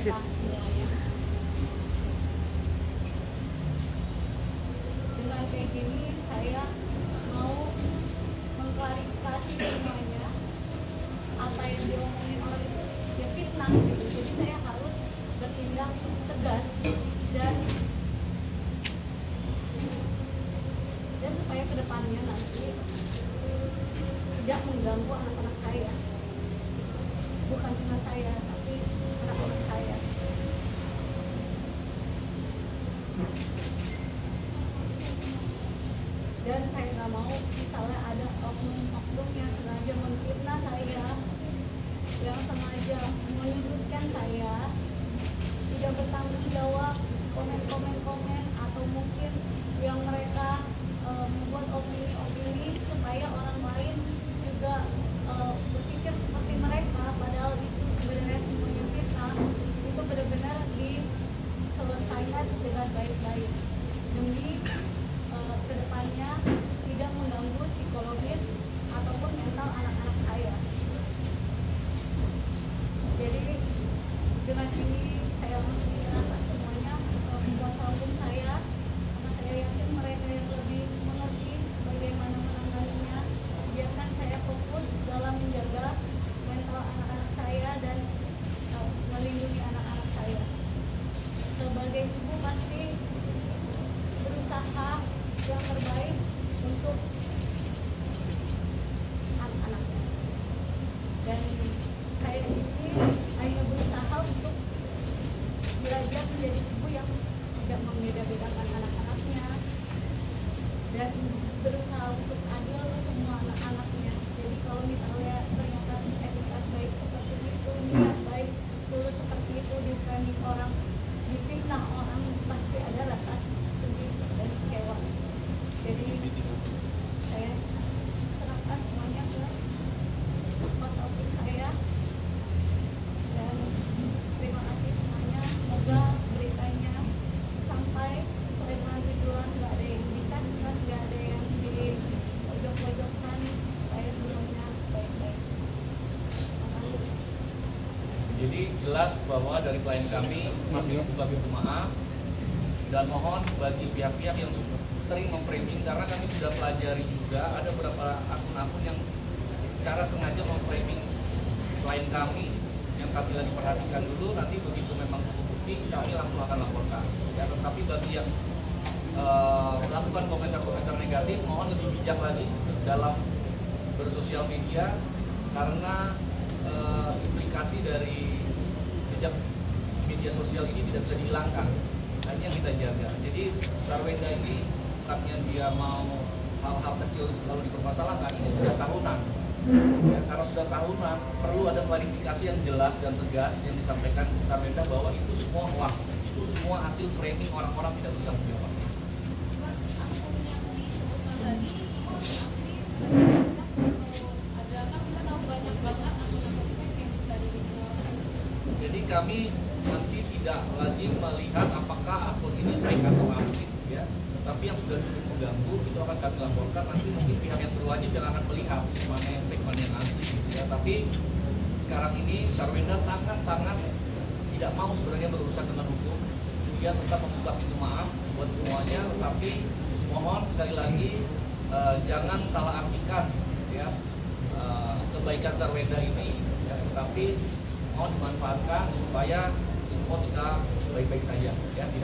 mereka semuanya. Dengan kayak gini saya mau mengklarifikasi semuanya. Apa yang diomongin orang itu ya fitnah gitu. Jadi saya harus bertindak tegas dan supaya kedepannya nanti tidak mengganggu anak-anak saya, bukan cuma saya tapi anak-anak saya. Dan saya nggak mau misalnya ada oknum-oknum yang sengaja menfitnah saya, yang sengaja menyudutkan saya, tidak bertanggung jawab, komen atau mungkin yang mereka membuat opini supaya orang lain juga berpikir seperti mereka, padahal itu sebenarnya semuanya fitnah. Itu benar-benar diselesaikan dengan baik-baik demi kedepannya tidak mengganggu psikologis ataupun mental anak-anak saya. Jadi dengan ini saya langsung menyerahkan semuanya kuasa hukum saya, karena saya yakin mereka yang lebih mengerti bagaimana menanganinya. Biarkan saya fokus dalam menjaga mental anak-anak saya dan melindungi anak-anak saya. Sebagai ibu pasti berusaha yang terbaik untuk anak-anaknya. Dan saya ini hanya berusaha untuk belajar menjadi ibu yang tidak membeda-bedakan anak-anaknya dan berusaha untuk adil ke semua anak-anaknya. Jadi kalau misalnya ternyata etikat baik seperti itu, niat baik tulus seperti itu dibanding orang, difitnah orang, pasti ada rasa sedih dan kecewa. Jadi saya serahkan semuanya ke kuasa hukum saya dan terima kasih semuanya. Semoga beritanya sampai sesuai dengan tujuan, nggak ada yang ditekan, nggak ada yang di pojok-pojokkan, supaya semuanya baik-baik. Jadi jelas bahwa dari klien kami masih membuka pintu maaf dan mohon bagi pihak-pihak yang sering memframing, karena kami sudah pelajari juga ada beberapa akun-akun yang secara sengaja memframing klien kami yang kami lagi perhatikan dulu, nanti begitu memang cukup bukti kami langsung akan laporkan. Ya, tetapi bagi yang melakukan komentar-komentar negatif, mohon lebih bijak lagi dalam bersosial media, karena implikasi dari jejak media sosial ini tidak bisa dihilangkan. Nah, ini yang kita jaga. Jadi Sarwenda ini bukannya dia mau hal-hal kecil lalu dipermasalahkan, ini sudah tahunan. Ya, karena sudah tahunan, perlu ada klarifikasi yang jelas dan tegas yang disampaikan Sarwenda bahwa itu semua hoax, itu semua hasil framing orang-orang tidak bertanggung jawab. Jadi kami nanti tidak lagi melihat apakah akun ini fake atau asli, ya. Tapi yang sudah cukup mengganggu itu akan kami laporkan. Nanti mungkin pihak yang berwajib yang akan melihat mana yang fake, mana yang asli, gitu ya. Tapi sekarang ini Sarwenda sangat-sangat tidak mau sebenarnya berurusan dengan hukum. Dia tetap membuka pintu maaf buat semuanya, tetapi mohon sekali lagi jangan salah artikan, ya, kebaikan Sarwenda ini, ya, tapi mau dimanfaatkan supaya semua bisa baik-baik saja, ya.